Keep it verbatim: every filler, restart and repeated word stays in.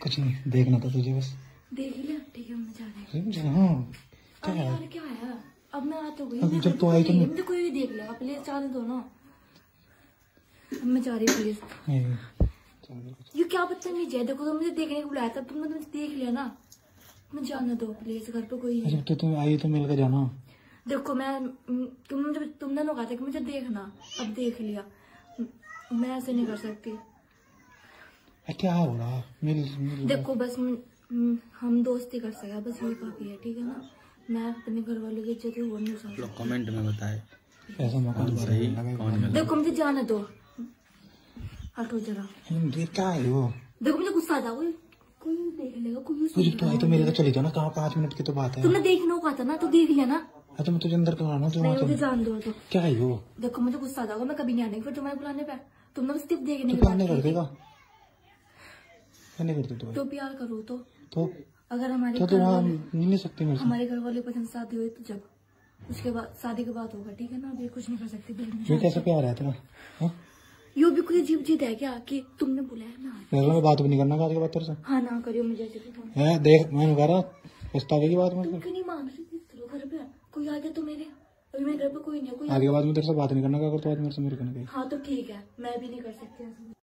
कुछ नहीं देखना था तुझे, बस देख लिया, ठीक है मैं जा रही हूँ। हाँ क्या अरे है यार क्या है, अब मैं आ तो गई, अब मैं जब तो आई तो मुझे कोई भी देख लिया, प्लीज जाने दो ना, अब मैं जा रही हूँ प्लीज। नहीं, ये क्या बदतमीज है, देखो तुम मुझे देखने को बुलाया था, तुमने तुमसे देख लिया ना, मुझे जाने दो प्लीज, घर पे कोई है। जब तो तुम आई तो मिल कर जाना। देखो मैं तुम जब तुमने लोग कहा था कि मुझे देखना, अब देख लिया, मैं ऐसे नहीं कर सकती। क्या हो रहा मिल, मिल देखो बस म, म, हम दोस्ती कर सके, बस यही काफी है, ठीक है ना। मैं अपने घर वालों की इज्जत और नहीं चाहती। कमेंट में बताए ऐसा मौका दोबारा सही मिलना है। कौन गलत। देखो मुझे जाने दो, हटो जरा। ये क्या है वो? देखो मुझे गुस्सा आता, कोई कोई देख लेगा, कोई तुझे तो आई तो मेरे तो चली जाओ ना, कहाँ पाँच मिनट की तो बात है। तुमने देखना कहा था ना, तो देख लिया ना। तो मैं तुझे अंदर कराना तो नहीं मुझे जान दो तो। क्या है वो? देखो मुझे गुस्सा आता होगा, मैं कभी नहीं आने फिर तुम्हारे बुलाने पे, तुमने बस सिर्फ देखने तो की क्या बात नहीं कर की थी। देगा, क्या नहीं करते तो तो प्यार करो तो, तो अगर हमारे तो, तो घर वहाँ वाले- मिल नहीं सकती मेरे से। हमारे घर वाले पसंद शादी हुई तो जब उसके बाद शादी के बाद होगा, ठीक है ना, अभी कुछ नहीं कर सकती। ये कैसे प्यार है तेरा? हाँ? यो भी कोई अजीब चीज है क्या कि तुमने बुलाया ना? मेरे में बात भी नहीं करना आज के बाद तेरे से। हाँ ना करियो, मुझे ऐसे भी है देख मैं कह रहा पछतावे की बात तुम मतलब क्यों नहीं मान रही? चलो घर पे कोई आ गया तो मेरे, अभी मेरे घर पे कोई नहीं है, कोई आज के बाद में तेरे से बात नहीं करना, अगर तो आज मेरे से मेरे को नहीं। हाँ तो ठीक है, मैं भी नहीं कर सकती ऐसा।